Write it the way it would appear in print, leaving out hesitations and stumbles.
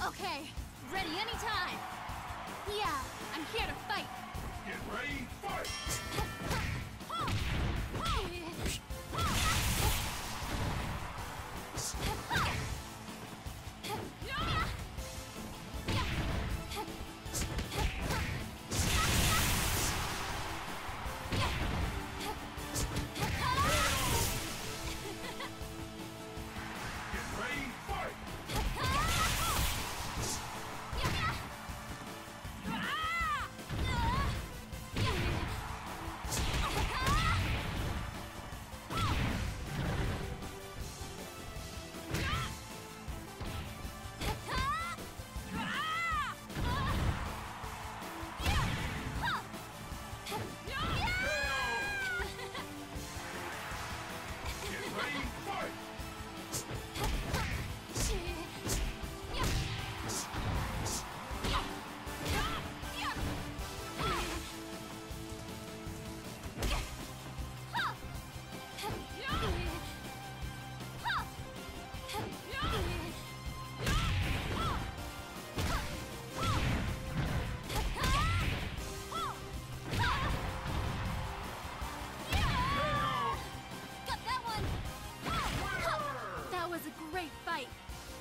Okay, ready anytime. Yeah, I'm here to fight. Get ready, fight! Get ready, fight! Get ready, fight! Got that one! That was a great fight.